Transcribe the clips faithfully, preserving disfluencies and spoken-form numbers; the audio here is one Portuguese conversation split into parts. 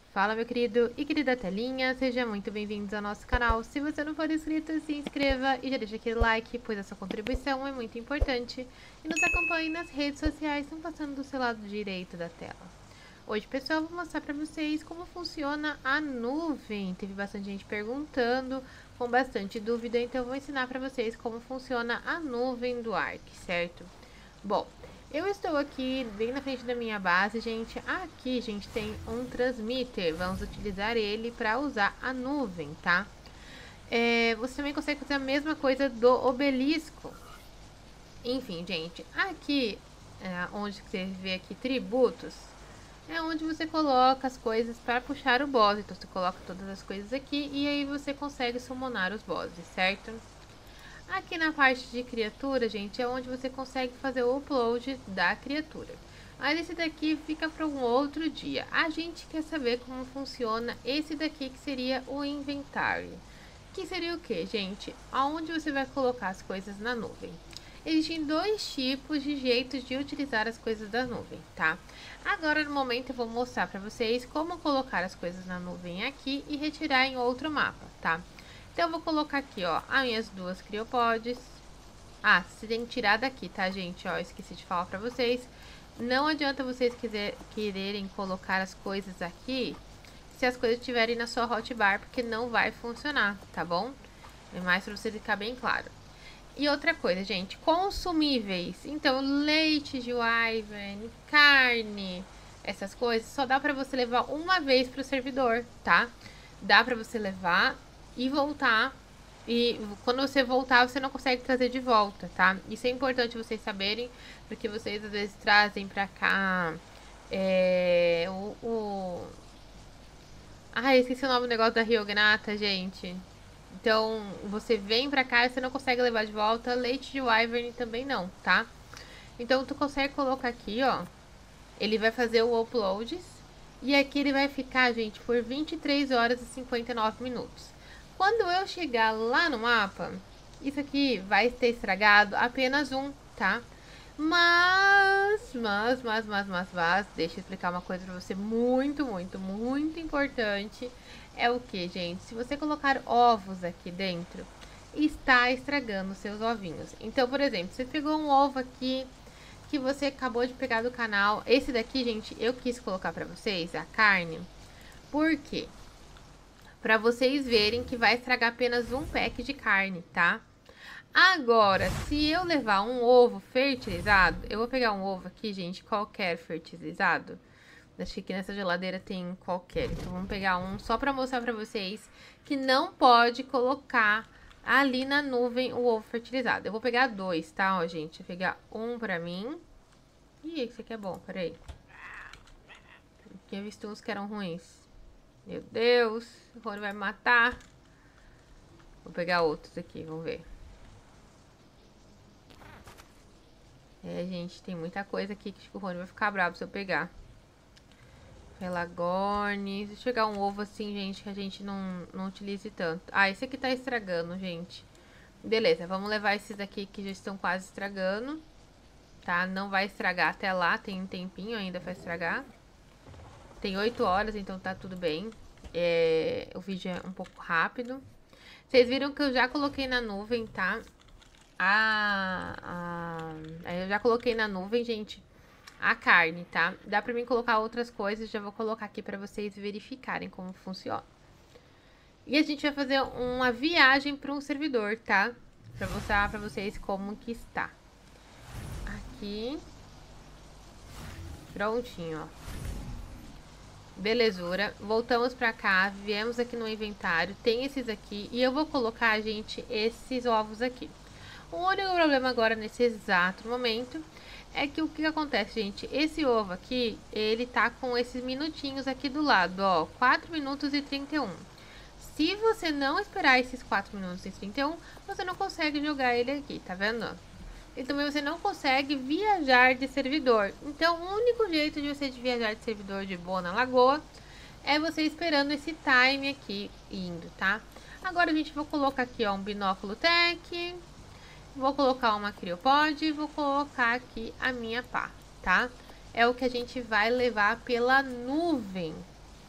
Fala, meu querido e querida telinha, sejam muito bem-vindos ao nosso canal. Se você não for inscrito, se inscreva e já deixa aquele like, pois a sua contribuição é muito importante. E nos acompanhe nas redes sociais, estão passando do seu lado direito da tela. Hoje, pessoal, vou mostrar para vocês como funciona a nuvem. Teve bastante gente perguntando, com bastante dúvida, então eu vou ensinar para vocês como funciona a nuvem do Arc, certo? Bom, eu estou aqui bem na frente da minha base, gente. Aqui, gente, tem um transmitter. Vamos utilizar ele para usar a nuvem, tá? É, você também consegue fazer a mesma coisa do obelisco. Enfim, gente, aqui, é, onde você vê aqui tributos, é onde você coloca as coisas para puxar o boss. Então, você coloca todas as coisas aqui e aí você consegue summonar os bosses, certo? Aqui na parte de criatura, gente, é onde você consegue fazer o upload da criatura. Mas esse daqui fica para um outro dia. A gente quer saber como funciona esse daqui, que seria o inventário. Que seria o que, gente? Aonde você vai colocar as coisas na nuvem. Existem dois tipos de jeitos de utilizar as coisas da nuvem, tá? Agora, no momento, eu vou mostrar para vocês como colocar as coisas na nuvem aqui e retirar em outro mapa, tá? Então, eu vou colocar aqui, ó, as minhas duas criopods. Ah, você tem que tirar daqui, tá, gente? Ó, esqueci de falar pra vocês. Não adianta vocês quiser, quererem colocar as coisas aqui se as coisas estiverem na sua hotbar, porque não vai funcionar, tá bom? É mais pra você ficar bem claro. E outra coisa, gente, consumíveis. Então, leite de wyvern, carne, essas coisas, só dá pra você levar uma vez pro servidor, tá? Dá pra você levar e voltar. E quando você voltar, você não consegue trazer de volta, tá? Isso é importante vocês saberem, porque vocês às vezes trazem pra cá é, o, o... Ah, esqueci o nome do negócio da Riognata, gente. Então, você vem pra cá e você não consegue levar de volta. Leite de wyvern também não, tá? Então, tu consegue colocar aqui, ó. Ele vai fazer o uploads. E aqui ele vai ficar, gente, por vinte e três horas e cinquenta e nove minutos. Quando eu chegar lá no mapa, isso aqui vai ter estragado apenas um, tá? Mas, mas, mas, mas, mas, mas, deixa eu explicar uma coisa pra você muito, muito, muito importante. É o que, gente? Se você colocar ovos aqui dentro, está estragando seus ovinhos. Então, por exemplo, você pegou um ovo aqui que você acabou de pegar do canal. Esse daqui, gente, eu quis colocar pra vocês, a carne. Por quê? Pra vocês verem que vai estragar apenas um pack de carne, tá? Agora, se eu levar um ovo fertilizado, eu vou pegar um ovo aqui, gente, qualquer fertilizado. Acho que aqui nessa geladeira tem qualquer. Então, vamos pegar um só pra mostrar pra vocês que não pode colocar ali na nuvem o ovo fertilizado. Eu vou pegar dois, tá, ó, gente? Vou pegar um pra mim. Ih, esse aqui é bom, peraí. Tinha visto uns que eram ruins. Meu Deus, o Rony vai me matar. Vou pegar outros aqui, vamos ver. É, gente, tem muita coisa aqui que o Rony vai ficar bravo se eu pegar. Pelagorne. Deixa eu pegar um ovo assim, gente, que a gente não, não utilize tanto. Ah, esse aqui tá estragando, gente. Beleza, vamos levar esses daqui que já estão quase estragando. Tá? Não vai estragar até lá, tem um tempinho ainda pra estragar. Tem oito horas, então tá tudo bem. É, o vídeo é um pouco rápido. Vocês viram que eu já coloquei na nuvem, tá? Ah, ah, eu já coloquei na nuvem, gente, a carne, tá? Dá pra mim colocar outras coisas, já vou colocar aqui pra vocês verificarem como funciona. E a gente vai fazer uma viagem para um servidor, tá? Pra mostrar pra vocês como que está. Aqui. Prontinho, ó. Belezura, voltamos pra cá, viemos aqui no inventário, tem esses aqui, e eu vou colocar, gente, esses ovos aqui. O único problema agora, nesse exato momento, é que o que acontece, gente, esse ovo aqui, ele tá com esses minutinhos aqui do lado, ó, quatro minutos e trinta e um. Se você não esperar esses quatro minutos e trinta e um, você não consegue jogar ele aqui, tá vendo? E também você não consegue viajar de servidor. Então, o único jeito de você viajar de servidor de boa na lagoa é você esperando esse time aqui indo, tá? Agora, a gente vai colocar aqui, ó, um binóculo tech. Vou colocar uma criopod e vou colocar aqui a minha pá, tá? É o que a gente vai levar pela nuvem.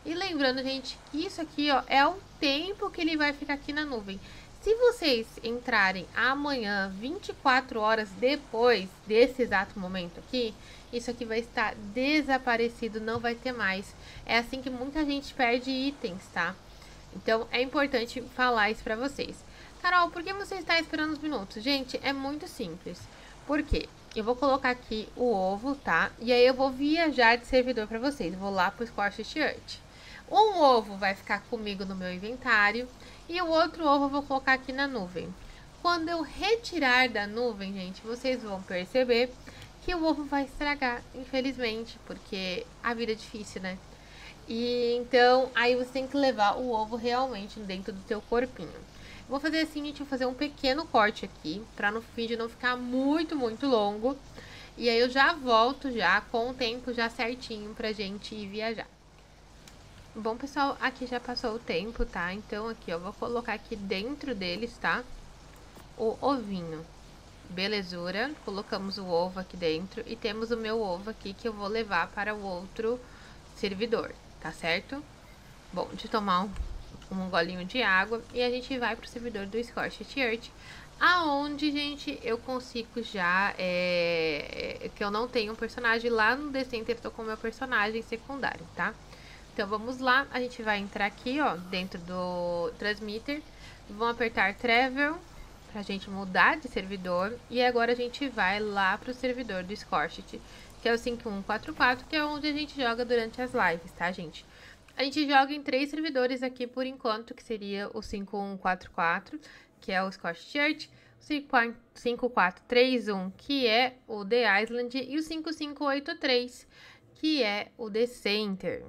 E lembrando, gente, que isso aqui, ó, é o tempo que ele vai ficar aqui na nuvem. Se vocês entrarem amanhã, vinte e quatro horas depois desse exato momento aqui, isso aqui vai estar desaparecido, não vai ter mais. É assim que muita gente perde itens, tá? Então, é importante falar isso pra vocês. Carol, por que você está esperando os minutos? Gente, é muito simples. Por quê? Eu vou colocar aqui o ovo, tá? E aí eu vou viajar de servidor pra vocês. Eu vou lá pro Squash Shirt. Um ovo vai ficar comigo no meu inventário e o outro ovo eu vou colocar aqui na nuvem. Quando eu retirar da nuvem, gente, vocês vão perceber que o ovo vai estragar, infelizmente, porque a vida é difícil, né? E então, aí você tem que levar o ovo realmente dentro do teu corpinho. Vou fazer assim, gente, vou fazer um pequeno corte aqui, pra no vídeo não ficar muito, muito longo. E aí eu já volto já com o tempo já certinho pra gente ir viajar. Bom, pessoal, aqui já passou o tempo, tá? Então, aqui, ó, vou colocar aqui dentro deles, tá? O ovinho. Belezura. Colocamos o ovo aqui dentro e temos o meu ovo aqui que eu vou levar para o outro servidor, tá certo? Bom, de tomar um, um golinho de água e a gente vai pro servidor do Squash Shirt, aonde, gente, eu consigo já, é, que eu não tenho um personagem lá no The Center, eu tô com o meu personagem secundário, tá? Então, vamos lá, a gente vai entrar aqui, ó, dentro do Transmitter, vamos apertar Travel, pra gente mudar de servidor, e agora a gente vai lá pro servidor do Scorched, que é o cinco um quatro quatro, que é onde a gente joga durante as lives, tá, gente? A gente joga em três servidores aqui por enquanto, que seria o cinco um quatro quatro, que é o Squash Shirt, o cinco quatro três um, que é o The Island, e o cinco cinco oito três, que é o The Center.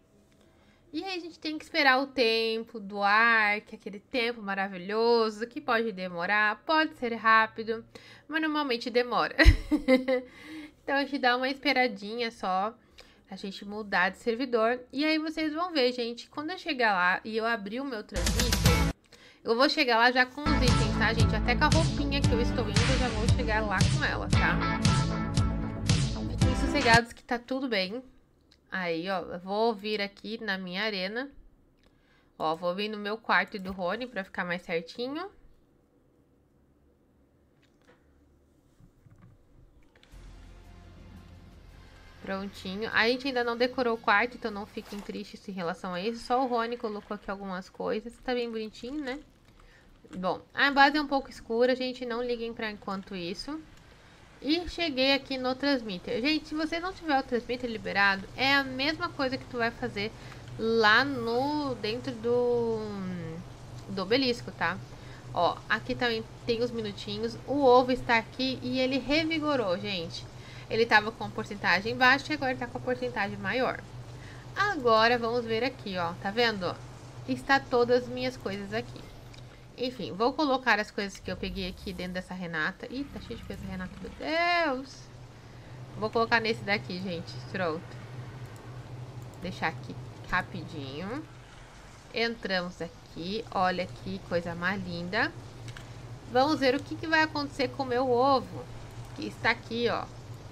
E aí a gente tem que esperar o tempo do ar, que é aquele tempo maravilhoso, que pode demorar, pode ser rápido, mas normalmente demora. Então a gente dá uma esperadinha só, a gente mudar de servidor. E aí vocês vão ver, gente, quando eu chegar lá e eu abrir o meu transmitter, eu vou chegar lá já com os itens, tá, gente? Até com a roupinha que eu estou indo, eu já vou chegar lá com ela, tá? Fiquem sossegados que tá tudo bem. Aí, ó, eu vou vir aqui na minha arena. Ó, vou vir no meu quarto e do Rony pra ficar mais certinho. Prontinho. A gente ainda não decorou o quarto, então não fiquem tristes em relação a isso. Só o Rony colocou aqui algumas coisas. Tá bem bonitinho, né? Bom, a base é um pouco escura, gente. Não liguem pra enquanto isso. E cheguei aqui no transmitter. Gente, se você não tiver o transmitter liberado, é a mesma coisa que tu vai fazer lá no dentro do, do obelisco, tá? Ó, aqui também tem os minutinhos. O ovo está aqui e ele revigorou, gente. Ele tava com a porcentagem baixa e agora tá com a porcentagem maior. Agora vamos ver aqui, ó. Tá vendo? Está todas as minhas coisas aqui. Enfim, vou colocar as coisas que eu peguei aqui dentro dessa Renata. Ih, tá cheio de coisa, Renata, meu Deus. Vou colocar nesse daqui, gente. Pronto. Deixar aqui rapidinho. Entramos aqui. Olha que coisa mais linda. Vamos ver o que, que vai acontecer com o meu ovo. Que está aqui, ó.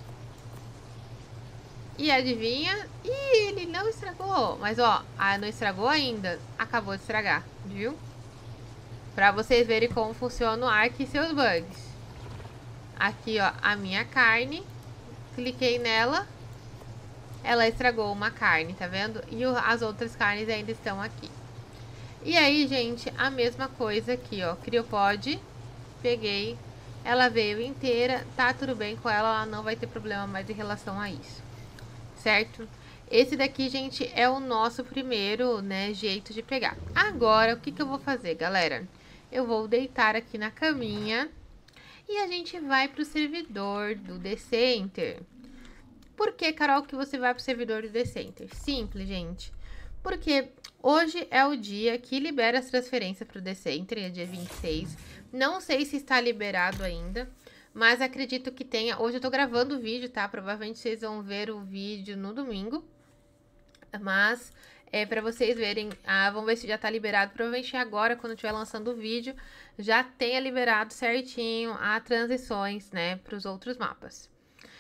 E adivinha? Ih, ele não estragou. Mas, ó, ah, não estragou ainda. Acabou de estragar, viu? Pra vocês verem como funciona o Ark e seus bugs. Aqui, ó, a minha carne. Cliquei nela. Ela estragou uma carne, tá vendo? E o, as outras carnes ainda estão aqui. E aí, gente, a mesma coisa aqui, ó. Criopod. Peguei. Ela veio inteira. Tá tudo bem com ela. Ela não vai ter problema mais em relação a isso. Certo? Esse daqui, gente, é o nosso primeiro, né, jeito de pegar. Agora, o que que eu vou fazer, galera? Eu vou deitar aqui na caminha e a gente vai pro servidor do The Center. Por que, Carol, que você vai pro servidor do The Center? Simples, gente. Porque hoje é o dia que libera as transferências pro The Center, é dia vinte e seis. Não sei se está liberado ainda, mas acredito que tenha. Hoje eu tô gravando o vídeo, tá? Provavelmente vocês vão ver o vídeo no domingo. Mas, é pra vocês verem, ah, vamos ver se já tá liberado. Provavelmente agora, quando eu estiver lançando o vídeo, já tenha liberado certinho as transições, né, pros outros mapas.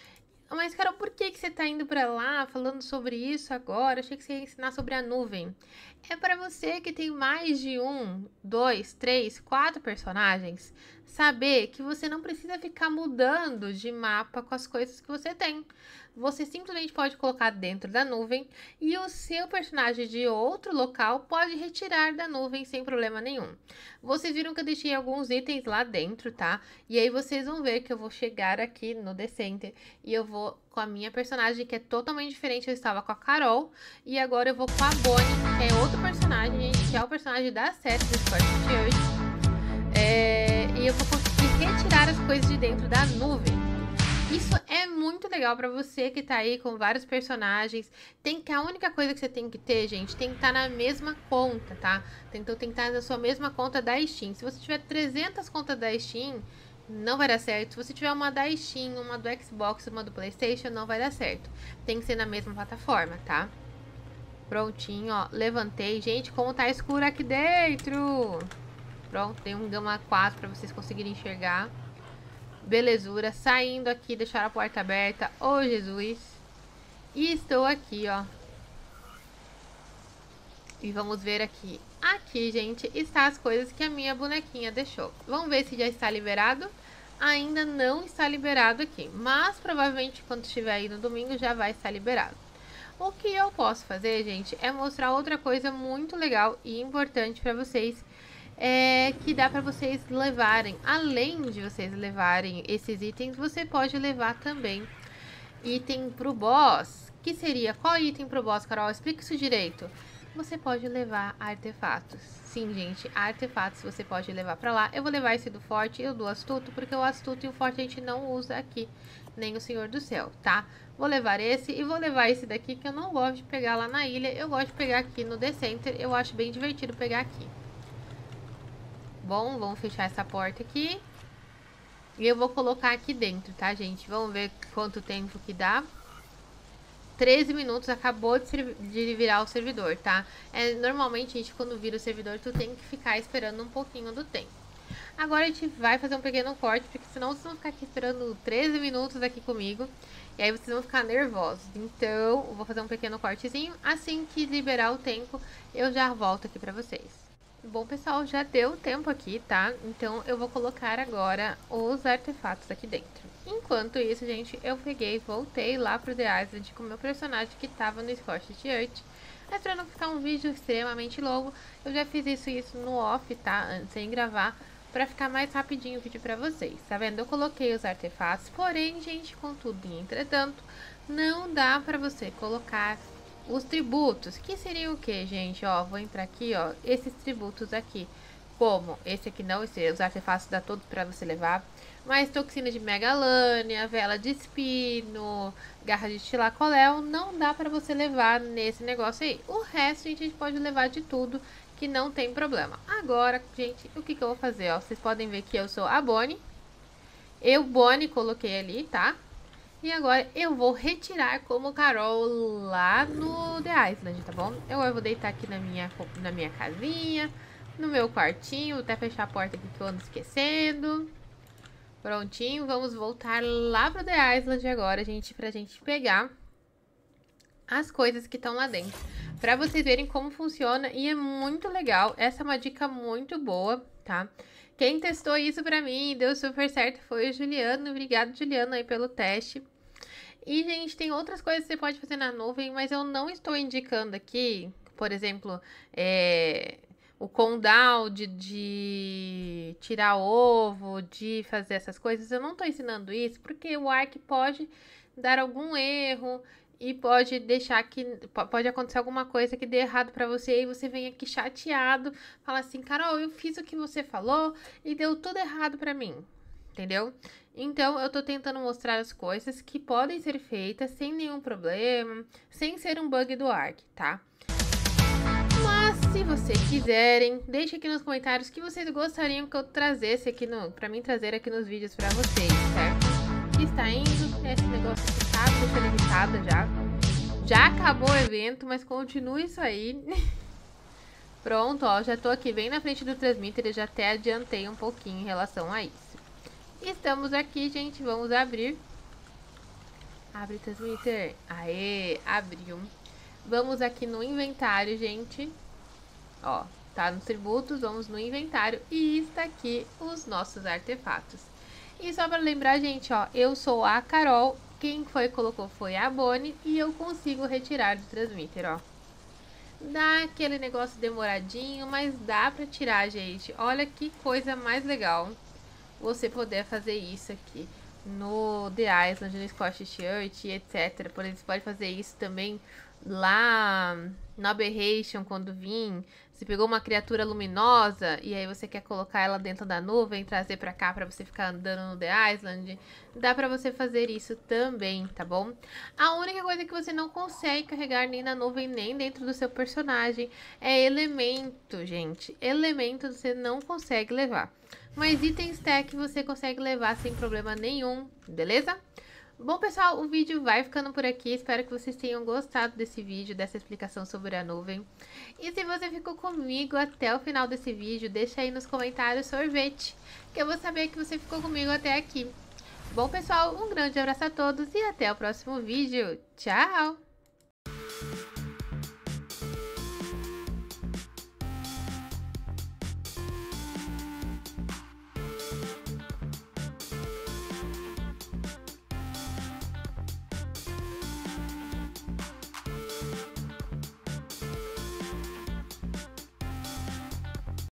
Mas, Carol, por que que você tá indo pra lá falando sobre isso agora? Achei que você ia ensinar sobre a nuvem. É para você que tem mais de um, dois, três, quatro personagens, saber que você não precisa ficar mudando de mapa com as coisas que você tem. Você simplesmente pode colocar dentro da nuvem e o seu personagem de outro local pode retirar da nuvem sem problema nenhum. Vocês viram que eu deixei alguns itens lá dentro, tá? E aí vocês vão ver que eu vou chegar aqui no The Center e eu vou com a minha personagem, que é totalmente diferente. Eu estava com a Carol e agora eu vou com a Bonnie, que é outro personagem, gente, que é o personagem da série do Scott de hoje. É... E eu vou conseguir retirar as coisas de dentro da nuvem. Isso é muito legal pra você que tá aí com vários personagens. Tem que a única coisa que você tem que ter, gente, tem que estar na mesma conta, tá? Então tem que estar na sua mesma conta da Steam. Se você tiver trezentas contas da Steam, não vai dar certo. Se você tiver uma da Steam, uma do Xbox, uma do PlayStation, não vai dar certo. Tem que ser na mesma plataforma, tá? Prontinho, ó. Levantei. Gente, como tá escuro aqui dentro. Pronto, tem um gama quatro pra vocês conseguirem enxergar. Belezura, saindo aqui, deixar a porta aberta. Ô, oh, Jesus. E estou aqui, ó. E vamos ver aqui. Aqui, gente, está as coisas que a minha bonequinha deixou. Vamos ver se já está liberado. Ainda não está liberado aqui, mas provavelmente quando estiver aí no domingo já vai estar liberado. O que eu posso fazer, gente, é mostrar outra coisa muito legal e importante para vocês. É, que dá para vocês levarem, além de vocês levarem esses itens, você pode levar também item pro boss. Que seria, qual item pro boss, Carol? Explica isso direito. Você pode levar artefatos. Sim, gente, artefatos você pode levar pra lá. Eu vou levar esse do forte e o do astuto, porque o astuto e o forte a gente não usa aqui, nem o Senhor do Céu, tá? Vou levar esse e vou levar esse daqui, que eu não gosto de pegar lá na ilha. Eu gosto de pegar aqui no The Center, eu acho bem divertido pegar aqui. Bom, vamos fechar essa porta aqui. E eu vou colocar aqui dentro, tá, gente? Vamos ver quanto tempo que dá. treze minutos, acabou de, de virar o servidor, tá? É, normalmente, gente, quando vira o servidor, tu tem que ficar esperando um pouquinho do tempo. Agora a gente vai fazer um pequeno corte, porque senão vocês vão ficar aqui esperando treze minutos aqui comigo. E aí vocês vão ficar nervosos. Então, eu vou fazer um pequeno cortezinho. Assim que liberar o tempo, eu já volto aqui pra vocês. Bom, pessoal, já deu tempo aqui, tá? Então, eu vou colocar agora os artefatos aqui dentro. Enquanto isso, gente, eu peguei e voltei lá pro The Island com o meu personagem que tava no Scott Art. Mas pra não ficar um vídeo extremamente longo, eu já fiz isso, isso no off, tá? Sem gravar, pra ficar mais rapidinho o vídeo pra vocês. Tá vendo? Eu coloquei os artefatos, porém, gente, contudo e entretanto, não dá pra você colocar os tributos, que seria o que, gente? Ó, vou entrar aqui, ó, esses tributos aqui, como esse aqui não, esse, os artefatos dá todos pra você levar, mas toxina de megalânia, vela de espino, garra de tilacoléu, não dá pra você levar nesse negócio aí. O resto a gente pode levar de tudo, que não tem problema. Agora, gente, o que que eu vou fazer, ó, vocês podem ver que eu sou a Bonnie, eu, Bonnie, coloquei ali, tá? E agora eu vou retirar como Carol lá no The Island, tá bom? Eu vou deitar aqui na minha, na minha casinha, no meu quartinho, vou até fechar a porta aqui que eu ando esquecendo. Prontinho, vamos voltar lá pro The Island agora, gente, pra gente pegar as coisas que estão lá dentro. Pra vocês verem como funciona e é muito legal, essa é uma dica muito boa, tá? Quem testou isso pra mim e deu super certo foi o Juliano. Obrigado, Juliano, aí pelo teste. E, gente, tem outras coisas que você pode fazer na nuvem, mas eu não estou indicando aqui, por exemplo, é, o cooldown de, de tirar ovo, de fazer essas coisas. Eu não estou ensinando isso porque o Ark pode dar algum erro e pode deixar que pode acontecer alguma coisa que dê errado pra você e você vem aqui chateado, fala assim, Carol, eu fiz o que você falou e deu tudo errado pra mim, entendeu? Então, eu tô tentando mostrar as coisas que podem ser feitas sem nenhum problema, sem ser um bug do Ark, tá? Mas, se vocês quiserem, deixe aqui nos comentários que vocês gostariam que eu trazesse aqui no, pra mim trazer aqui nos vídeos pra vocês, certo? Está indo, esse negócio aqui tá deixando irritada já. Já acabou o evento, mas continua isso aí. Pronto, ó, já tô aqui bem na frente do transmitter e já até adiantei um pouquinho em relação a isso. Estamos aqui, gente, vamos abrir Abre transmitter. Aê, abriu. Vamos aqui no inventário, gente. Ó, tá nos tributos, vamos no inventário. E está aqui os nossos artefatos. E só para lembrar, gente, ó, eu sou a Carol. Quem foi colocou foi a Bonnie. E eu consigo retirar do transmitter, ó. Dá aquele negócio demoradinho, mas dá pra tirar, gente. Olha que coisa mais legal você poder fazer isso aqui no The Island, no Scotch Shirt, etcétera. Por exemplo, você pode fazer isso também lá na Aberration, quando vir. Você pegou uma criatura luminosa e aí você quer colocar ela dentro da nuvem, trazer pra cá pra você ficar andando no The Island. Dá pra você fazer isso também, tá bom? A única coisa que você não consegue carregar nem na nuvem, nem dentro do seu personagem é elemento, gente. Elemento você não consegue levar. Mas itens stack você consegue levar sem problema nenhum, beleza? Bom, pessoal, o vídeo vai ficando por aqui. Espero que vocês tenham gostado desse vídeo, dessa explicação sobre a nuvem. E se você ficou comigo até o final desse vídeo, deixa aí nos comentários sorvete, que eu vou saber que você ficou comigo até aqui. Bom, pessoal, um grande abraço a todos e até o próximo vídeo. Tchau!